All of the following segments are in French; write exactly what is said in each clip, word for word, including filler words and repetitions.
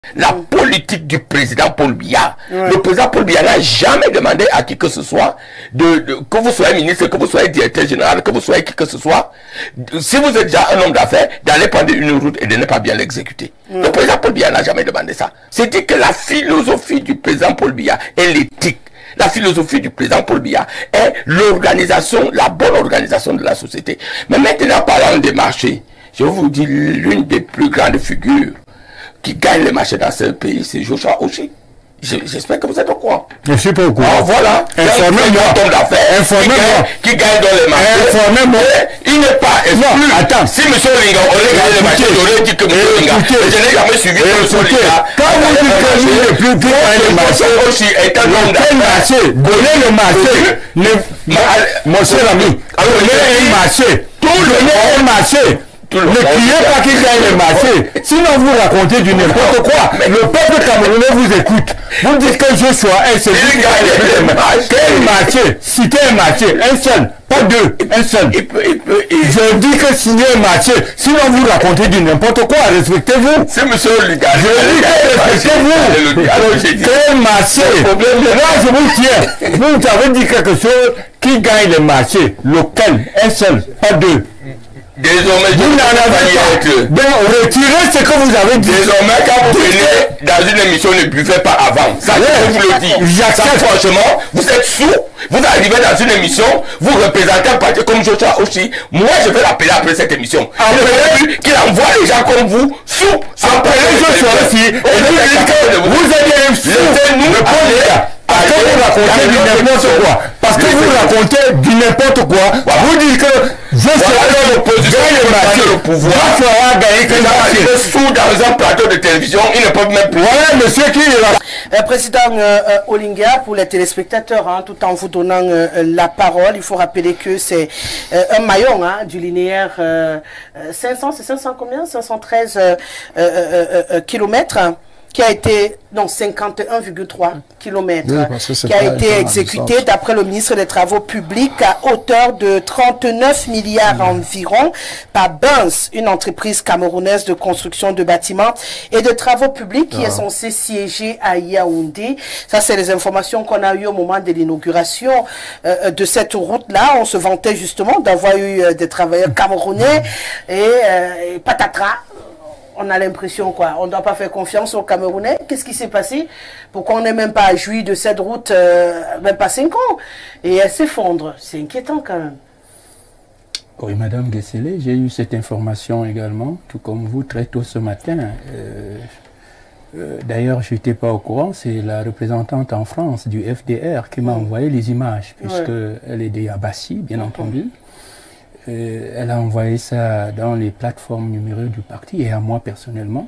La politique du président Paul Biya. Ouais. Le président Paul Biya n'a jamais demandé à qui que ce soit, de, de, que vous soyez ministre, que vous soyez directeur général, que vous soyez qui que ce soit, si vous êtes déjà un homme d'affaires, d'aller prendre une route et de ne pas bien l'exécuter. Ouais. Le président Paul Biya n'a jamais demandé ça. C'est-à-dire que la philosophie du président Paul Biya est l'éthique. La philosophie du président Paul Biya est l'organisation, la bonne organisation de la société. Mais maintenant, parlant des marchés, je vous dis l'une des plus grandes figures qui gagne les marchés dans ce pays, c'est Joshua Oshie. J'espère que vous êtes au courant. Je suis pas au courant. Ah, voilà. Informez-moi. Informez-moi. Qui gagne dans les marchés. Informez-moi. Il n'est pas exclu. Attends. Si M. Linga aurait gagné les marchés, j'aurais dit que M. Linga. Je n'ai jamais suivi M. Linga. Quand vous dites que vous ne plus gagner les marchés, Oshie est un homme quel marché? Donnez le marché. Mon cher ami, donnez un marché. Tout le un marché. Ne criez pas qu'il gagne le marché. Sinon vous racontez du n'importe quoi. Le peuple camerounais vous écoute. Vous dites que Joshua est celui qui gagne le marché. Quel marché? Citez un marché. Un seul. Pas deux. Un seul. Il peut, il peut, il... Je dis que signez un marché. Sinon vous racontez du n'importe quoi. Respectez-vous. C'est monsieur le gars. Je dis que respectez-vous. Quel marché? Là je vous tiens. Vous avez dit quelque chose qui gagne le marché. Lequel? Un seul. Pas deux. Désormais, vous n'en avez pas. Donc, retirez ce que vous avez dit. Désormais, quand vous venez dans une émission, ne buvez pas avant. Ça, ouais. Je vous le dis. Ça, franchement, vous êtes sous. Vous arrivez dans une émission, vous représentez un parti comme Joshua Oshie. Moi, je vais l'appeler après cette émission. Appelez qu'il envoie les gens comme vous sous. Appelez Joshua Oshie. Et vous dites que vous êtes un sous. Laissez-nous appeler. Parce que vous racontez du n'importe quoi. Parce que vous racontez du n'importe quoi. Vous dites que je serai l'opposition le marché. Le pouvoir. Je ferai gagner que marché. Sous dans un plateau de télévision, ils ne peuvent même plus. Voilà, monsieur qui est là. Euh, président euh, euh, Olinga, pour les téléspectateurs, hein, tout en vous donnant euh, la parole, il faut rappeler que c'est euh, un maillon hein, du linéaire euh, cinq cents, c'est cinq cents combien cinq cent treize euh, euh, euh, euh, kilomètres. Hein, qui a été, non, cinquante et un virgule trois kilomètres, oui, qui a été exécuté d'après le ministre des Travaux publics à hauteur de trente-neuf milliards mmh. environ par Benz, une entreprise camerounaise de construction de bâtiments et de travaux publics qui ah. est censée siéger à Yaoundé. Ça, c'est les informations qu'on a eues au moment de l'inauguration euh, de cette route-là. On se vantait justement d'avoir eu euh, des travailleurs camerounais et, euh, et patatras. On a l'impression quoi, on ne doit pas faire confiance aux Camerounais. Qu'est-ce qui s'est passé? Pourquoi on n'est même pas joui de cette route, euh, même pas cinq ans? Et elle s'effondre. C'est inquiétant quand même. Oui, Madame Guesselé, j'ai eu cette information également, tout comme vous, très tôt ce matin. Euh, euh, D'ailleurs, je n'étais pas au courant, c'est la représentante en France du F D R qui m'a mmh. envoyé les images, puisqu'elle ouais. est des Abassi, bien mmh. entendu. Euh, elle a envoyé ça dans les plateformes numériques du parti et à moi personnellement.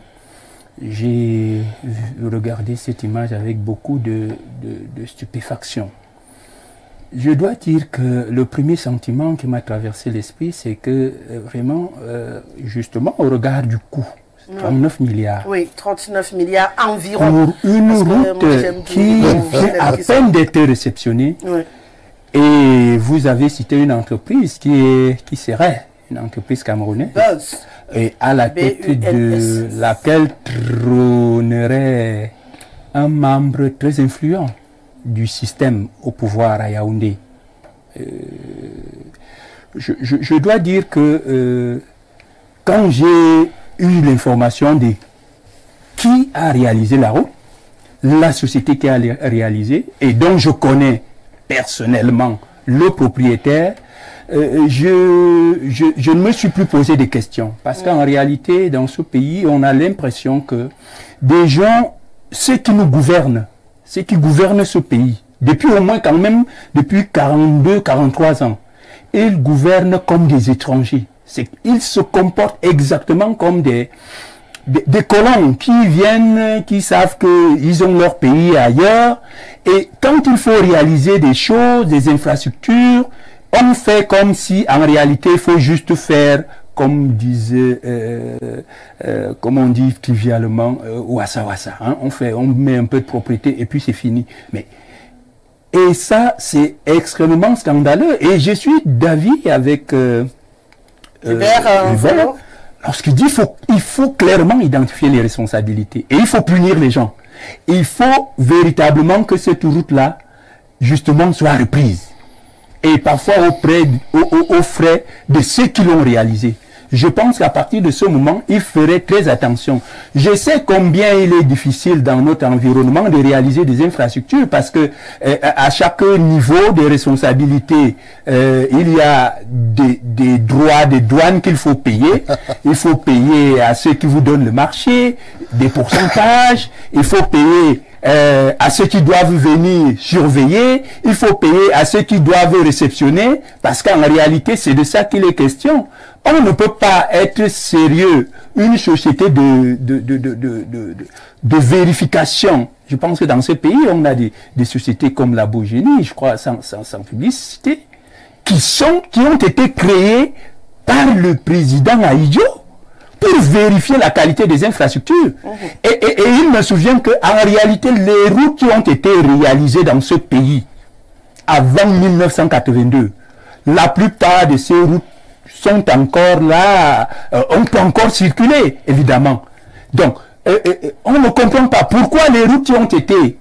J'ai regardé cette image avec beaucoup de, de, de stupéfaction. Je dois dire que le premier sentiment qui m'a traversé l'esprit, c'est que euh, vraiment, euh, justement, au regard du coût, trente-neuf milliards. Oui, trente-neuf milliards environ. Pour une route qui vient à peine d'être réceptionnée. Oui. Et vous avez cité une entreprise qui, est, qui serait une entreprise camerounaise Buzz. Et à la tête de laquelle trônerait un membre très influent du système au pouvoir à Yaoundé. Euh, je, je, je dois dire que euh, quand j'ai eu l'information de qui a réalisé la route, la société qui a réalisé et dont je connais personnellement le propriétaire, euh, je, je, je ne me suis plus posé des questions. Parce mmh. qu'en réalité, dans ce pays, on a l'impression que des gens, ceux qui nous gouvernent, ceux qui gouvernent ce pays, depuis au moins quand même, depuis quarante-deux, quarante-trois ans, ils gouvernent comme des étrangers. Ils se comportent exactement comme des... Des, des colons qui viennent, qui savent qu'ils ont leur pays ailleurs, et quand il faut réaliser des choses, des infrastructures, on fait comme si en réalité il faut juste faire comme disait, euh, euh, comme on dit trivialement, euh, wassa wassa, hein, on fait, on met un peu de propriété et puis c'est fini. Mais et ça c'est extrêmement scandaleux et je suis d'avis avec euh, Hubert, euh, Hubert, lorsqu'il dit qu'il faut, il faut clairement identifier les responsabilités et il faut punir les gens. Il faut véritablement que cette route-là, justement, soit reprise. Et parfois auprès, au, au, aux frais de ceux qui l'ont réalisé. Je pense qu'à partir de ce moment, il ferait très attention. Je sais combien il est difficile dans notre environnement de réaliser des infrastructures parce que euh, à chaque niveau de responsabilité, euh, il y a des, des droits de douane qu'il faut payer. Il faut payer à ceux qui vous donnent le marché, des pourcentages. Il faut payer Euh, à ceux qui doivent venir surveiller, il faut payer à ceux qui doivent réceptionner, parce qu'en réalité, c'est de ça qu'il est question. On ne peut pas être sérieux. Une société de, de, de, de, de, de, de vérification. Je pense que dans ce pays, on a des, des sociétés comme la Bogénie, je crois, sans, sans, sans publicité, qui sont, qui ont été créées par le président Ahidjo, pour vérifier la qualité des infrastructures. Mmh. Et, et, et il me souvient qu'en réalité, les routes qui ont été réalisées dans ce pays avant mille neuf cent quatre-vingt-deux, la plupart de ces routes sont encore là, euh, on peut encore circuler, évidemment. Donc, euh, euh, on ne comprend pas pourquoi les routes qui ont été...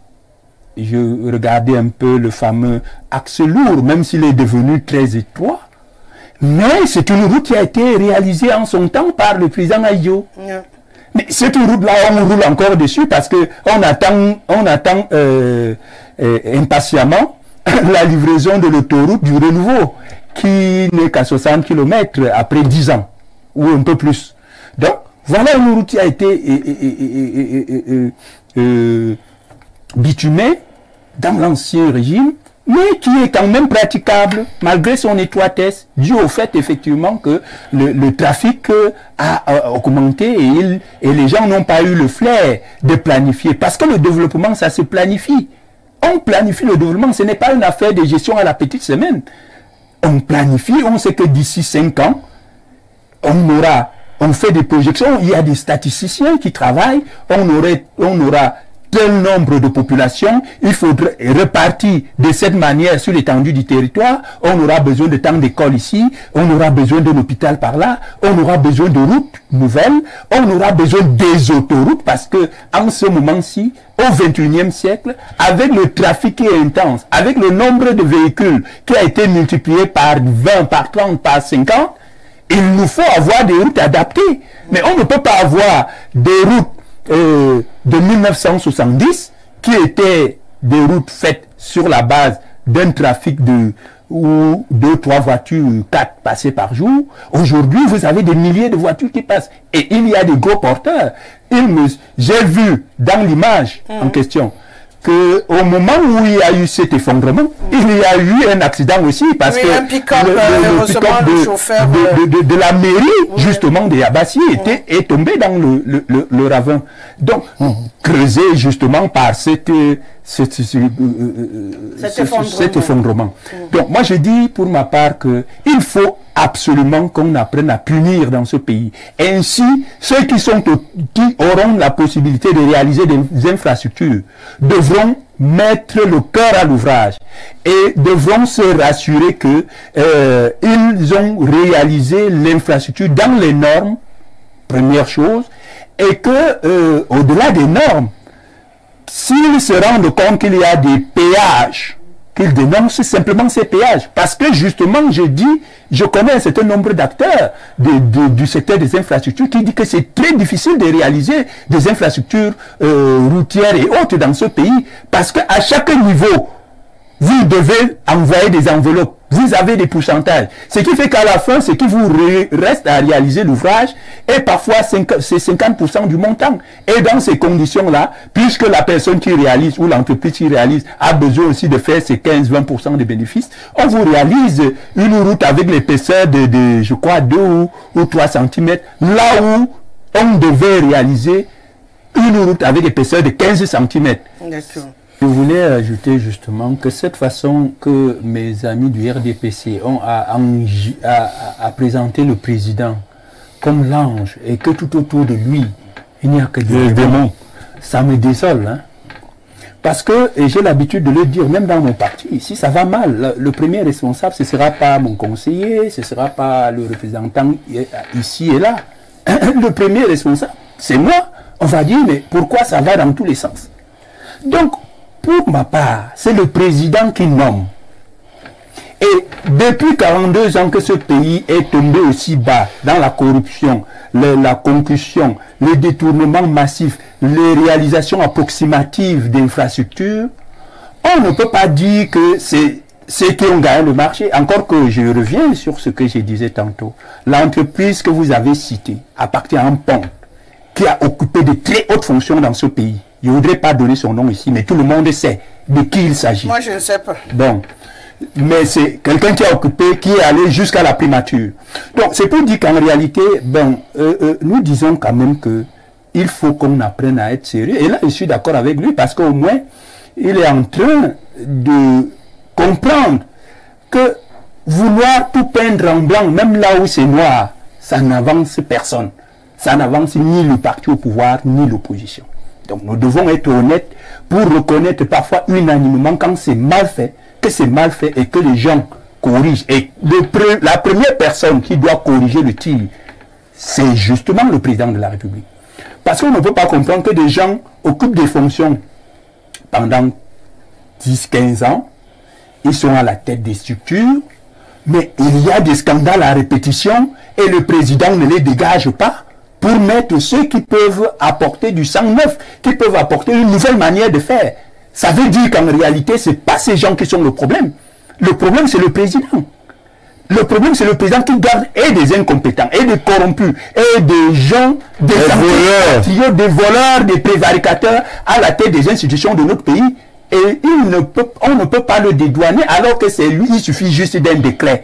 Je regardais un peu le fameux axe lourd, même s'il est devenu très étroit, mais c'est une route qui a été réalisée en son temps par le président Ahidjo. Yeah. Mais cette route-là, on roule encore dessus parce que on attend, on attend euh, euh, impatiemment la livraison de l'autoroute du renouveau, qui n'est qu'à soixante kilomètres après dix ans, ou un peu plus. Donc, voilà une route qui a été euh, euh, euh, euh, euh, bitumée dans l'ancien régime, mais qui est quand même praticable, malgré son étroitesse, dû au fait, effectivement, que le, le trafic a, a augmenté et, il, et les gens n'ont pas eu le flair de planifier. Parce que le développement, ça se planifie. On planifie le développement, ce n'est pas une affaire de gestion à la petite semaine. On planifie, on sait que d'ici cinq ans, on aura, on fait des projections, il y a des statisticiens qui travaillent, on, aurait, on aura tel nombre de populations, il faudrait repartir de cette manière sur l'étendue du territoire, on aura besoin de tant d'écoles ici, on aura besoin d'un hôpital par là, on aura besoin de routes nouvelles, on aura besoin des autoroutes parce que en ce moment-ci, au vingt et unième siècle, avec le trafic qui est intense, avec le nombre de véhicules qui a été multiplié par vingt, par trente, par cinquante, il nous faut avoir des routes adaptées. Mais on ne peut pas avoir des routes Euh, de mille neuf cent soixante-dix qui étaient des routes faites sur la base d'un trafic de ou deux, trois voitures, quatre passées par jour. Aujourd'hui, vous avez des milliers de voitures qui passent et il y a des gros porteurs. J'ai vu dans l'image mmh. en question que au moment où il y a eu cet effondrement, mmh. il y a eu un accident aussi parce oui, que un pick-up, le, le, le pick-up de, chauffeur, de, de, de, de la mairie oui. justement de Yabassi mmh. était est tombé dans le, le, le, le ravin. Donc mmh. creusé justement par cette, cette, cette, euh, cet, cet effondrement. Cet effondrement. Mmh. Donc moi je dis pour ma part que il faut absolument qu'on apprenne à punir dans ce pays. Ainsi, ceux qui sont qui auront la possibilité de réaliser des infrastructures devront mettre le cœur à l'ouvrage et devront se rassurer que euh, ils ont réalisé l'infrastructure dans les normes, première chose, et que euh, au-delà des normes, s'ils se rendent compte qu'il y a des péages qu'ils dénoncent simplement ces péages. Parce que justement, je dis, je connais un certain nombre d'acteurs de, de, du secteur des infrastructures qui dit que c'est très difficile de réaliser des infrastructures euh, routières et autres dans ce pays. Parce qu'à chaque niveau, vous devez envoyer des enveloppes. Vous avez des pourcentages. Ce qui fait qu'à la fin, ce qui vous reste à réaliser l'ouvrage est parfois c'est cinquante pour cent du montant. Et dans ces conditions-là, puisque la personne qui réalise ou l'entreprise qui réalise a besoin aussi de faire ses quinze à vingt pour cent de bénéfices, on vous réalise une route avec l'épaisseur de, de, je crois, deux ou, ou trois centimètres, là où on devait réaliser une route avec l'épaisseur de quinze centimètres. D'accord. Je voulais ajouter justement que cette façon que mes amis du R D P C ont à, à, à présenter le président comme l'ange et que tout autour de lui, il n'y a que des démons, ça me désole. Hein? Parce que, et j'ai l'habitude de le dire, même dans mon parti, si ça va mal, le, le premier responsable, ce ne sera pas mon conseiller, ce ne sera pas le représentant ici et là. le premier responsable, c'est moi. On va dire, mais pourquoi ça va dans tous les sens? Donc, pour ma part, c'est le président qui nomme. Et depuis quarante-deux ans que ce pays est tombé aussi bas dans la corruption, le, la concussion, les détournements massifs, les réalisations approximatives d'infrastructures, on ne peut pas dire que c'est ceux qui ont gagné le marché. Encore que je reviens sur ce que je disais tantôt. L'entreprise que vous avez citée appartient à un pont qui a occupé de très hautes fonctions dans ce pays. Je ne voudrais pas donner son nom ici, mais tout le monde sait de qui il s'agit. Moi, je ne sais pas. Bon. Mais c'est quelqu'un qui a occupé, qui est allé jusqu'à la primature. Donc, c'est pour dire qu'en réalité, ben, euh, euh, nous disons quand même que il faut qu'on apprenne à être sérieux. Et là, je suis d'accord avec lui, parce qu'au moins, il est en train de comprendre que vouloir tout peindre en blanc, même là où c'est noir, ça n'avance personne. Ça n'avance ni le parti au pouvoir, ni l'opposition. Donc nous devons être honnêtes pour reconnaître parfois unanimement quand c'est mal fait, que c'est mal fait et que les gens corrigent. Et le pre la première personne qui doit corriger le tir, c'est justement le président de la République. Parce qu'on ne peut pas comprendre que des gens occupent des fonctions pendant dix quinze ans, ils sont à la tête des structures, mais il y a des scandales à répétition et le président ne les dégage pas pour mettre ceux qui peuvent apporter du sang neuf, qui peuvent apporter une nouvelle manière de faire. Ça veut dire qu'en réalité, ce n'est pas ces gens qui sont le problème. Le problème, c'est le président. Le problème, c'est le président qui garde et des incompétents, et des corrompus, et des gens, des voleurs, des voleurs, des prévaricateurs à la tête des institutions de notre pays. Et il ne peut, on ne peut pas le dédouaner alors que c'est lui, il suffit juste d'un décret.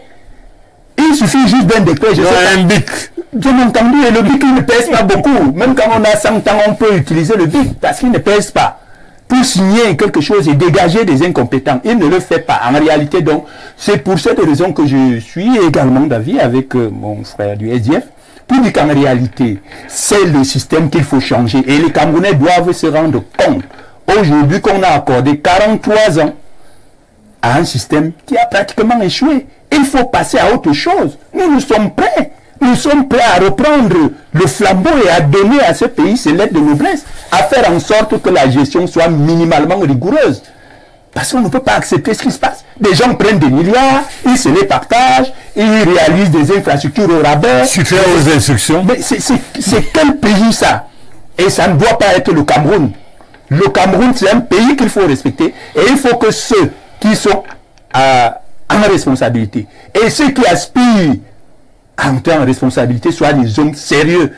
Il suffit juste d'un décret. Je sais pas. Un bic. Bien entendu, et le bic il ne pèse pas beaucoup. Même quand on a cent ans, on peut utiliser le bic parce qu'il ne pèse pas. Pour signer quelque chose et dégager des incompétents, il ne le fait pas. En réalité, donc, c'est pour cette raison que je suis également d'avis avec euh, mon frère du S D F, pour dire qu'en réalité, c'est le système qu'il faut changer. Et les Camerounais doivent se rendre compte aujourd'hui qu'on a accordé quarante-trois ans à un système qui a pratiquement échoué. Il faut passer à autre chose. Nous, nous sommes prêts. Nous sommes prêts à reprendre le flambeau et à donner à ce pays ses lettres de noblesse, à faire en sorte que la gestion soit minimalement rigoureuse. Parce qu'on ne peut pas accepter ce qui se passe. Des gens prennent des milliards, ils se les partagent, ils réalisent des infrastructures au rabais. Suffit aux instructions. Mais c'est quel pays ça? Et ça ne doit pas être le Cameroun. Le Cameroun, c'est un pays qu'il faut respecter. Et il faut que ceux qui sont à, en responsabilité et ceux qui aspirent à entrer en responsabilité soient des hommes sérieux.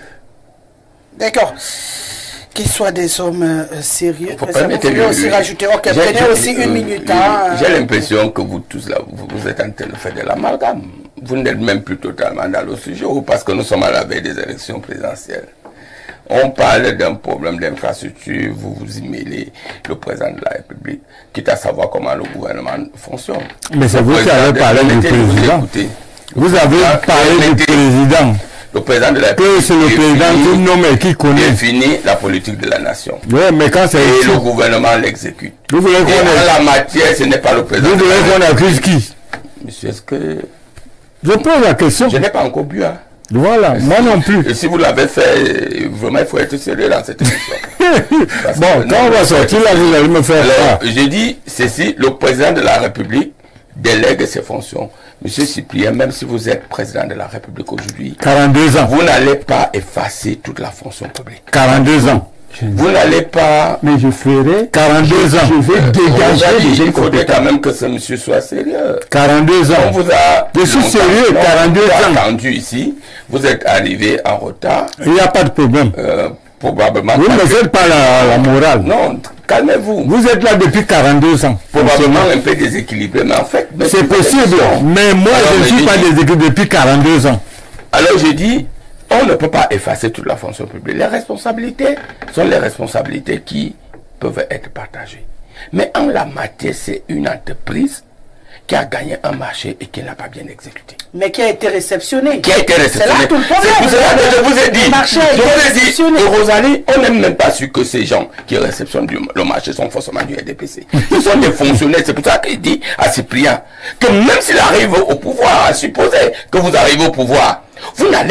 D'accord. Qu'ils soient des hommes euh, sérieux. Vous pouvez aussi rajouter. Ok, prenez aussi une minute. Hein. J'ai l'impression que vous tous là, vous, vous êtes en train de faire de l'amalgame. Vous n'êtes même plus totalement dans le sujet parce que nous sommes à la veille des élections présidentielles. On parle d'un problème d'infrastructure, vous vous y mêlez le président de la République, quitte à savoir comment le gouvernement fonctionne. Mais c'est vous qui avez parlé du président. Vous avez parlé du président. Le président de la République. C'est le président qui nomme et qui connaît. Définit la politique de la nation. Oui, mais quand c'est. Et le gouvernement l'exécute. Vous voulez qu'on ait... la matière, ce n'est pas le président. Vous voulez qu'on accuse qui? Monsieur, est-ce que. Je pose la question. Je n'ai pas encore bu, hein. Voilà, moi non plus. Et si vous l'avez fait, vraiment, il faut être sérieux dans cette émission. Bon, quand on va sortir là, vous allez me faire ça. J'ai dit ceci, le président de la République délègue ses fonctions. Monsieur Cyprien, même si vous êtes président de la République aujourd'hui, quarante-deux ans, vous n'allez pas effacer toute la fonction publique. quarante-deux ans. Vous n'allez pas... Mais je ferai quarante-deux ans. Je vais euh, dégager dit, il faudrait quand même que ce monsieur soit sérieux. quarante-deux ans. On vous a... Je suis sérieux, quarante-deux ans. Attendu ici. Vous êtes arrivé en retard. Il n'y a pas de problème. Euh, probablement... Vous ne faites pas la, la morale. Non, calmez-vous. Vous êtes là depuis quarante-deux ans. Probablement un peu déséquilibré, mais en fait... C'est possible. Mais moi, alors, je ne suis pas déséquilibré depuis quarante-deux ans. Alors je dis... On ne peut pas effacer toute la fonction publique. Les responsabilités sont les responsabilités qui peuvent être partagées. Mais en la matière, c'est une entreprise qui a gagné un marché et qui n'a pas bien exécuté. Mais qui a été réceptionné. Qui a été réceptionné. C'est là tout le problème. C'est pour cela que je vous ai dit. Le marché a je été vous ai réceptionné. dit, et Rosalie, on n'est même pas sûr que ces gens qui réceptionnent du, le marché sont forcément du R D P C. Ils sont des fonctionnaires. C'est pour ça qu'il dit à Cyprien que même s'il arrive au pouvoir, à supposer que vous arrivez au pouvoir, vous n'allez pas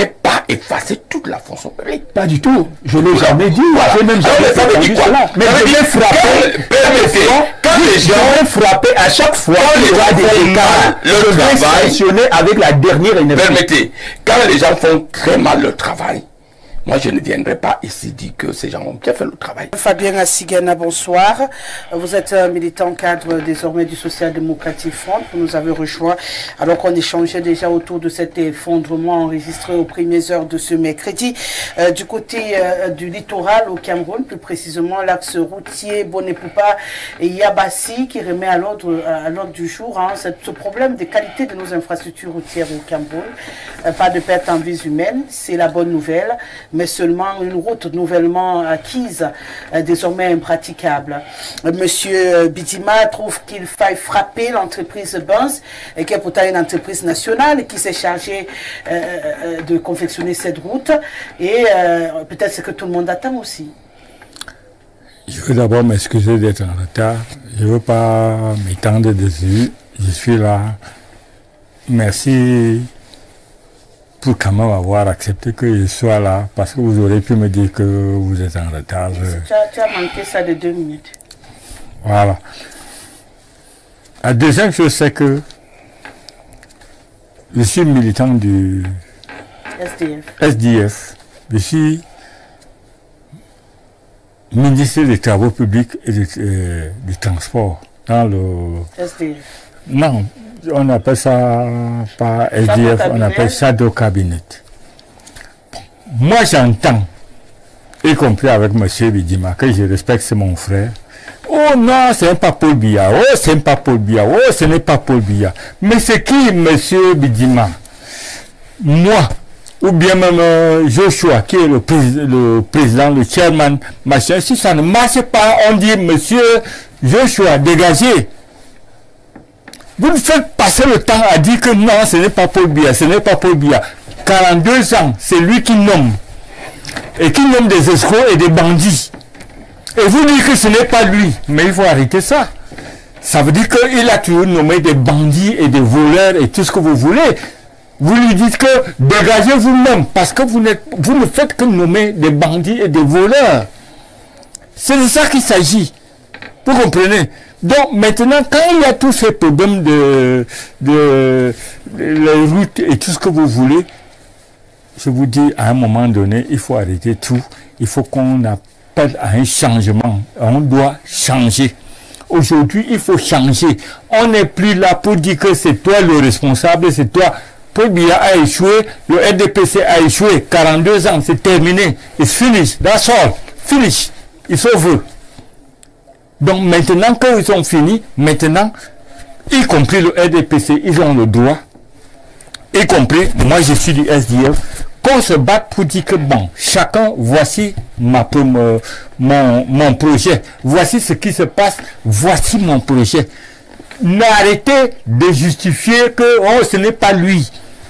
va effacer toute la fonction publique. Pas du tout. Je ne l'ai jamais dit. Voilà. J'ai même jamais ça veut dire quoi? cela. Mais je vais frapper. Permettez, quand les gens frapper à chaque fois quand les gens font mal le travail, sanctionner avec la dernière énergie. Permettez, quand les gens font très mal le travail, moi, je ne viendrai pas ici dire que ces gens ont bien fait le travail. Fabien Assigana, bonsoir. Vous êtes un militant cadre désormais du Social Democratic Front. Vous nous avez rejoint alors qu'on échangeait déjà autour de cet effondrement enregistré aux premières heures de ce mercredi. Euh, du côté euh, du littoral au Cameroun, plus précisément l'axe routier Bonepoupa et Yabassi qui remet à l'ordre à l'ordre du jour hein, ce problème de qualité de nos infrastructures routières au Cameroun. Euh, pas de perte en vies humaines, c'est la bonne nouvelle, mais seulement une route nouvellement acquise, euh, désormais impraticable. Euh, Monsieur Bidima trouve qu'il faille frapper l'entreprise Benz, et qui est pourtant une entreprise nationale qui s'est chargée euh, euh, de confectionner cette route, et euh, peut-être ce que tout le monde attend aussi. Je veux d'abord m'excuser d'être en retard. Je ne veux pas m'étendre dessus. Je suis là. Merci pour quand même avoir accepté que je sois là, parce que vous aurez pu me dire que vous êtes en retard. Je... Tu, as, tu as manqué ça de deux minutes. Voilà. La deuxième chose, c'est que je suis militant du S D F. S D F. Je suis ministre des Travaux publics et du, euh, du transport dans le... S D F. Non. On appelle ça pas S D F, on appelle ça Shadow Cabinet. Moi j'entends, y compris avec M. Bidima, que je respecte, c'est mon frère. Oh non, ce n'est pas Paul Biya, oh ce n'est pas Paul Biya, oh ce n'est pas Paul Biya. Mais c'est qui M. Bidima? Moi, ou bien même euh, Joshua, qui est le, prés le président, le chairman, machin, si ça ne marche pas, on dit M. Joshua, dégagez. Vous ne faites passer le temps à dire que non, ce n'est pas Paul Biya, ce n'est pas Paul Biya. quarante-deux ans, c'est lui qui nomme. Et qui nomme des escrocs et des bandits. Et vous dites que ce n'est pas lui. Mais il faut arrêter ça. Ça veut dire qu'il a toujours nommé des bandits et des voleurs et tout ce que vous voulez. Vous lui dites que dégagez vous-même parce que vous, vous ne faites que nommer des bandits et des voleurs. C'est de ça qu'il s'agit. Vous comprenez? Donc maintenant, quand il y a tous ces problèmes de, de, de les routes et tout ce que vous voulez, je vous dis, à un moment donné, il faut arrêter tout. Il faut qu'on appelle à un changement. On doit changer. Aujourd'hui, il faut changer. On n'est plus là pour dire que c'est toi le responsable, c'est toi. Paul Biya a échoué, le R D P C a échoué. quarante-deux ans, c'est terminé. It's finished. That's all. Finish. It's over. Donc maintenant qu'ils ont fini, maintenant, y compris le R D P C, ils ont le droit, y compris, moi je suis du S D F, qu'on se batte pour dire que bon, chacun, voici ma, mon, mon, mon projet, voici ce qui se passe, voici mon projet. N'arrêtez de justifier que oh, ce n'est pas lui.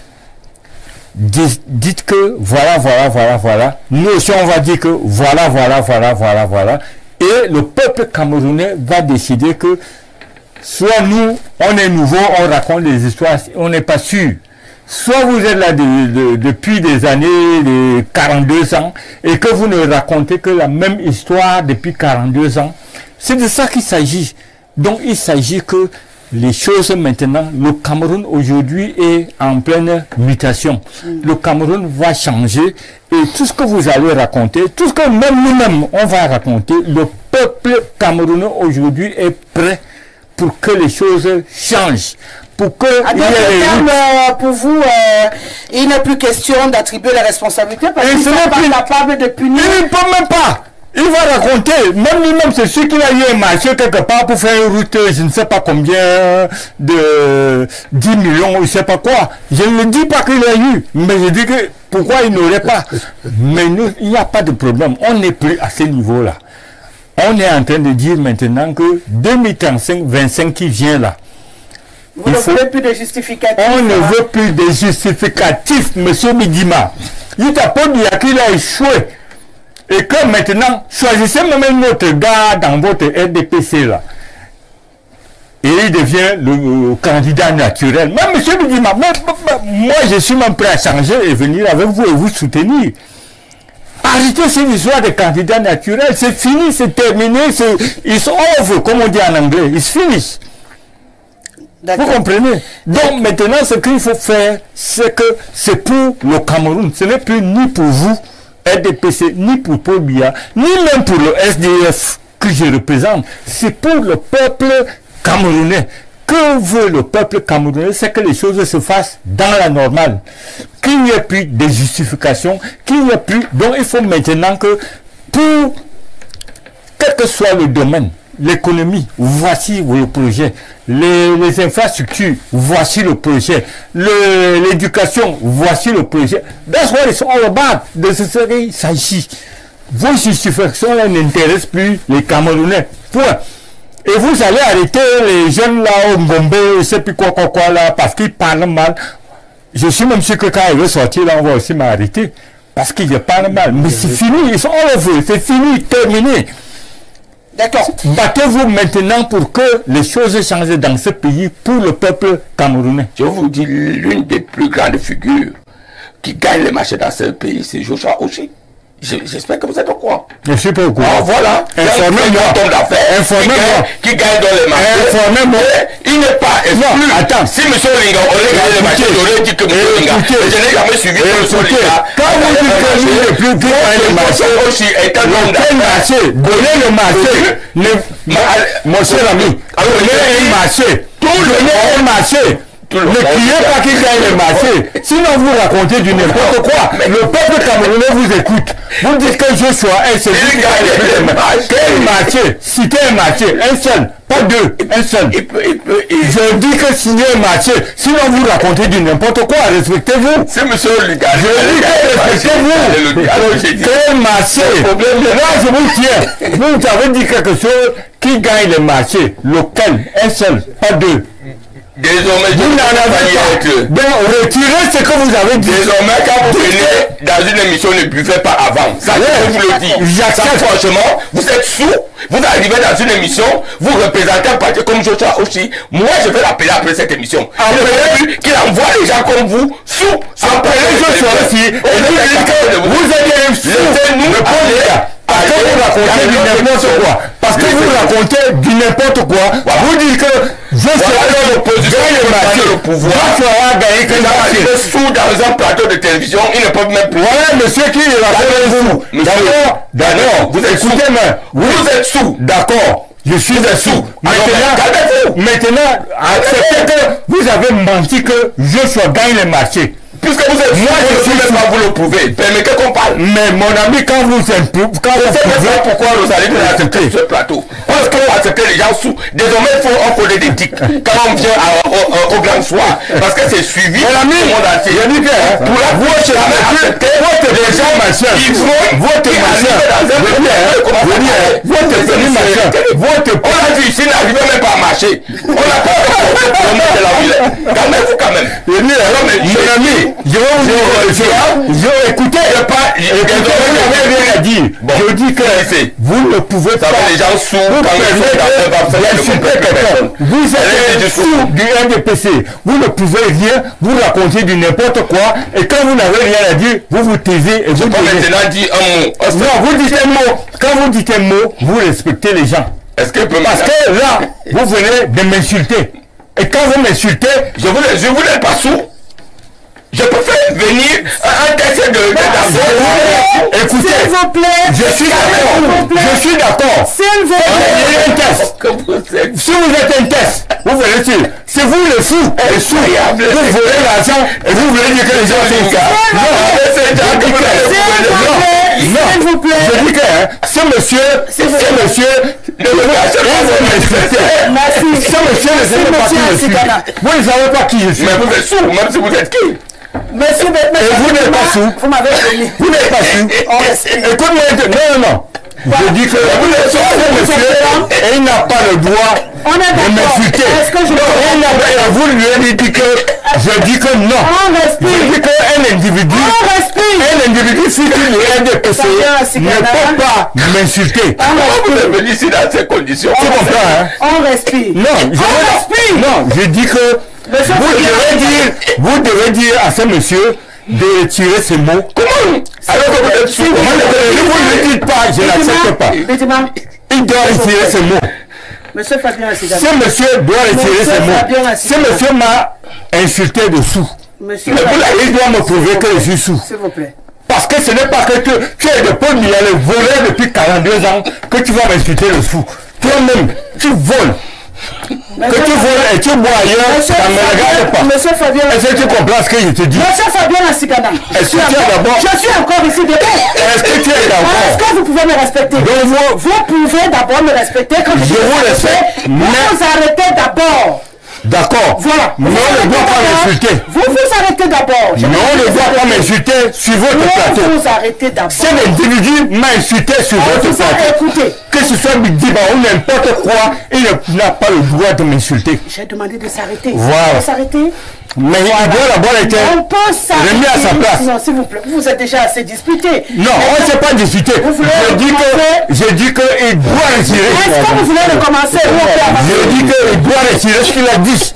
Dites, dites que voilà, voilà, voilà, voilà. Nous aussi on va dire que voilà, voilà, voilà, voilà, voilà. Et le peuple camerounais va décider que soit nous, on est nouveau, on raconte des histoires, on n'est pas sûr. Soit vous êtes là de, de, depuis des années, de quarante-deux ans, et que vous ne racontez que la même histoire depuis quarante-deux ans. C'est de ça qu'il s'agit. Donc il s'agit que les choses maintenant, le Cameroun aujourd'hui est en pleine mutation. Mm. Le Cameroun va changer et tout ce que vous allez raconter, tout ce que même nous-mêmes on va raconter, le peuple camerounais aujourd'hui est prêt pour que les choses changent. Pour que à d'autres termes, euh, pour vous, euh, il n'est plus question d'attribuer la responsabilité parce qu'ils ne sont pas capables de punir. Il ne peut même pas. Il va raconter, même lui-même, c'est sûr qu'il a eu un marché quelque part pour faire une route, je ne sais pas combien de dix millions, je ne sais pas quoi. Je ne dis pas qu'il a eu, mais je dis que pourquoi il n'aurait pas. Mais nous, il n'y a pas de problème. On n'est plus à ce niveau-là. On est en train de dire maintenant que deux mille trente-cinq, vingt-cinq qui vient là. Vous ne voulez plus de justificatifs. On ne veut plus de justificatifs, monsieur Bidima. Il t'a pas dit qu'il a échoué. Et que maintenant, choisissez même un autre gars dans votre R D P C là. et il devient le, le candidat naturel. Même monsieur me dit, mais, mais, moi je suis même prêt à changer et venir avec vous et vous soutenir. Arrêtez cette histoire de candidat naturel, c'est fini, c'est terminé, c'est it's over, comme on dit en anglais, it's finished. Vous comprenez? Donc maintenant, ce qu'il faut faire, c'est que c'est pour le Cameroun, ce n'est plus ni pour vous, R D P C, ni pour Paul Biya, ni même pour le S D F que je représente, c'est pour le peuple camerounais. Que veut le peuple camerounais? C'est que les choses se fassent dans la normale. Qu'il n'y ait plus de justification, qu'il n'y ait plus... Donc il faut maintenant que, pour quel que soit le domaine, l'économie, voici le projet. Les, les infrastructures, voici le projet. L'éducation, voici le projet. That's what it's all about. De ce qu'il s'agit. Vos justifications n'intéressent plus les Camerounais. Point. Et vous allez arrêter les jeunes là au Ngombe, je sais plus quoi, quoi, quoi là, parce qu'ils parlent mal. Je suis même sûr que quand ils veulent sortir là, on va aussi m'arrêter. Parce qu'ils parlent mal. Mais c'est fini, ils sont all over, c'est fini, terminé. D'accord. Battez-vous maintenant pour que les choses changent dans ce pays pour le peuple camerounais. Je vous dis, l'une des plus grandes figures qui gagne les marchés dans ce pays, c'est Joshua Oshie. J'espère que vous êtes au courant. Je suis pas au courant. Ah, voilà. Informez-moi. Informez-moi. Qui gagne dans les marchés. Informez-moi. Il n'est pas exclu. Attends. Si M. Olinga aurait gagné les marchés, j'aurais dit que M. Olinga. Je n'ai jamais suivi M. Olinga. Quand vous dites que lui n'est plus qui gagne les marchés, quel marché? Donnez le marché. Mon cher ami, donnez un marché. Donnez un marché. Ne criez pas qu'il gagne le marché. Sinon vous racontez du n'importe quoi. Le peuple camerounais vous écoute. Vous dites que Joshua est celui qui gagne le marché. Quel marché? Citez un marché. Un seul. Pas deux. Un seul. Je dis que signez un marché. Sinon vous racontez du n'importe quoi. Respectez-vous. C'est monsieur Olinga. Je dis que respectez-vous. Quel marché? Là je vous tiens. Vous avez dit quelque chose qui gagne le marché. Lequel? Un seul. Pas deux. Désormais, vous n'en avez pas. Donc, retirez ce que vous avez dit. Désormais, quand vous venez dans une émission, ne buvez pas avant. Ça, je vous le dis. Ça, franchement, vous êtes sous. Vous arrivez dans une émission, vous représentez un parti comme Joshua Oshie. Moi, je vais l'appeler après cette émission. Appelez qu'il envoie les gens comme vous sous. Appelez Joshua Oshie. Et vous dites que vous êtes un sous. Nous, parce que vous racontez du n'importe quoi. Parce que vous racontez du n'importe quoi. Vous dites que je serai l'opposition le pouvoir. Joshua a gagné que il est sous dans un plateau de télévision. Il ne peut même plus. Voilà, monsieur qui est là. Vous. D'accord. D'accord. Vous êtes écoutez, mais vous êtes sous. D'accord. Je suis dessous. Maintenant, maintenant, acceptez que vous avez menti que Joshua gagne les marchés. Puisque vous êtes moi, je suis même pas vous le prouver. Permettez qu'on parle. Mais mon ami, quand vous êtes quand vous savez pourquoi nous allons accepter ce plateau. Parce qu'on accepte les gens sous. Désormais, il faut encoder des tics quand on vient à, au, au, au grand soir. Parce que c'est suivi. Mon ami, je dis que pour la vous, je jamais accepté votre déjà machin. Ils vont votre machin. Votre petit machin. Votre on a dit ici, n'arrivez même pas à marcher. On n'a pas de la ville. Calmez-vous quand même. Mon ami, je vais vous dire, je écoutez, pas, je n'avais rien à dire. Bon, je dis que vous ne pouvez pas. Les gens sous, vous êtes sous du R D P C. Vous ne pouvez rien, vous racontez du n'importe quoi, et quand vous n'avez rien à dire, vous vous taisez et vous dites. maintenant dit un mot. Non, vous dites un mot. Quand vous dites un mot, vous respectez les gens. Est-ce que parce que là, vous venez de m'insulter. Et quand vous m'insultez, je vous je vous n'êtes pas sous. Je peux faire venir un test de de écoutez, s'il vous plaît, je suis d'accord. Je suis d'accord. S'il vous plaît, un test. Si vous êtes un test, vous verrez sûr. C'est vous le fou, le sous. Vous volez l'argent et vous voulez dire que les gens sont ça. Non, s'il vous plaît. Je dis que ce monsieur, ce monsieur, ne me Merci. Ce monsieur ne sait pas qui je suis. Vous ne savez pas qui je suis. Mais vous êtes sous, même si vous êtes qui? Monsieur, et vous n'êtes pas sous. Vous m'avez donné. Vous n'êtes pas sous. Écoute-moi, non, non, non. Je dis que vous êtes sous, monsieur, et il n'a pas le droit de m'insulter. Vous lui avez dit que Je dis que non. On respire. Je dis qu'un individu, On respire. un individu, si tu es R D P C, ne peut pas m'insulter. Comment vous êtes venu ici dans ces conditions? Tu comprends, hein? On respire. Non, je, On respire. non, je dis que vous devez dire, vous devez dire à ce monsieur de retirer ces mots. Comment? Alors que vous êtes sous. Ne vous le dites pas, je n'accepte pas. Il doit retirer ces mots. Monsieur Fabien Asigana. Ce monsieur doit retirer ces mots. Ce monsieur m'a insulté dessous. Monsieur Il doit me prouver que je suis sous. S'il vous plaît. Parce que ce n'est pas que tu, tu es de Paul Biya, le voleur depuis quarante-deux ans, que tu vas m'insulter dessous. Toi-même, tu voles. Que tu voles et tu bois ailleurs, ça ne me regarde pas. Monsieur Fabien. Est-ce que tu comprends ce que je te dis? Monsieur Fabien Asigana. Est-ce que tu es d'abord? Je suis encore ici debout. Est-ce que tu es d'accord? Est-ce que vous pouvez me respecter? Donc vous, Vous pouvez d'abord me respecter quand je, je vous respecte. Vous vous arrêtez d'abord. D'accord. Voilà. Mais on ne doit pas m'insulter. Vous vous arrêtez d'abord. Mais on ne doit pas m'insulter sur votre plateau. Vous vous arrêtez d'abord. Cet individu m'a insulté sur On votre vous a plateau. écouté. Que ce soit Bidiba ou n'importe quoi, il n'a pas le droit de m'insulter. J'ai demandé de s'arrêter. Voilà. On peut s'arrêter? Mais il doit d'abord être On peut s'arrêter. remis à sa place. Non, s'il vous plaît. Vous êtes déjà assez disputé. Non, on ne s'est pas discuté. Vous voulez Je dis recommencer? que, je dis qu'il doit retirer. Est-ce que vous voulez recommencer? Ou on peut avancer? Je dis qu'il doit retirer ce qu'il a dit.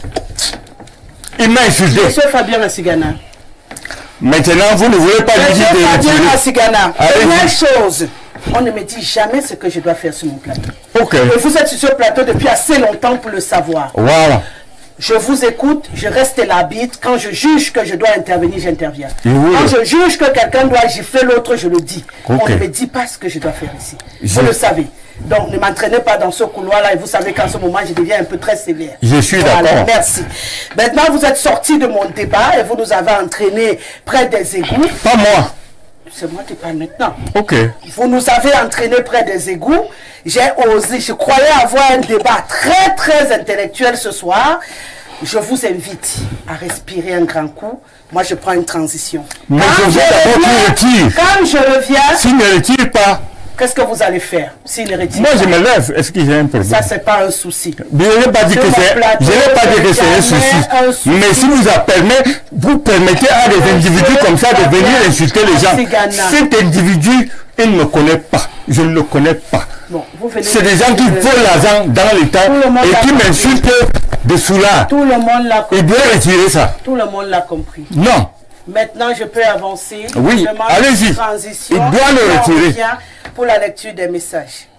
Il m'a insulté. Monsieur Fabien Asigana. Maintenant, vous ne voulez pas lui dire Monsieur de Fabien retirer. Asigana. Allez-y. Première chose, on ne me dit jamais ce que je dois faire sur mon plateau. Ok. Et vous êtes sur ce plateau depuis assez longtemps pour le savoir. Voilà. Je vous écoute, je reste l'arbitre. Quand je juge que je dois intervenir, j'interviens. Et vous, Quand le- je juge que quelqu'un doit gifler l'autre, je le dis. Ok. On ne me dit pas ce que je dois faire ici. Je- Vous le savez. Donc ne m'entraînez pas dans ce couloir-là et vous savez qu'en ce moment, je deviens un peu très sévère. Je suis Voilà, d'accord. merci. Maintenant, vous êtes sorti de mon débat et vous nous avez entraînés près des égouts. Pas moi. C'est moi qui parle maintenant. Ok. Vous nous avez entraînés près des égouts. J'ai osé, je croyais avoir un débat très très intellectuel ce soir. Je vous invite à respirer un grand coup. Moi, je prends une transition. Mais Quand je veux d'abord reviens- qu'il retire. Quand je reviens, S'il ne retire pas, qu'est-ce que vous allez faire s'il ne retire moi pas? je me lève. Est-ce que j'ai un problème? Ça, c'est pas un souci. Je n'ai pas dit Sur que mon c'est, plateau, je n'ai pas dit que c'est un jamais souci. un souci. Mais si vous en permettez, vous permettez à des individus comme ça de venir insulter les gens. Ghana. Cet individu, il ne me connaît pas. Je ne le connais pas. Bon, vous venez. C'est des gens qui volent l'argent dans l'État Tout le monde et l'a qui compris. m'insultent de soulard. Tout le monde l'a compris. Il doit retirer ça. Tout le monde l'a compris. Non. Maintenant, je peux avancer. Oui, Je demande allez-y. une transition. Il doit le Et on retirer. revient pour la lecture des messages.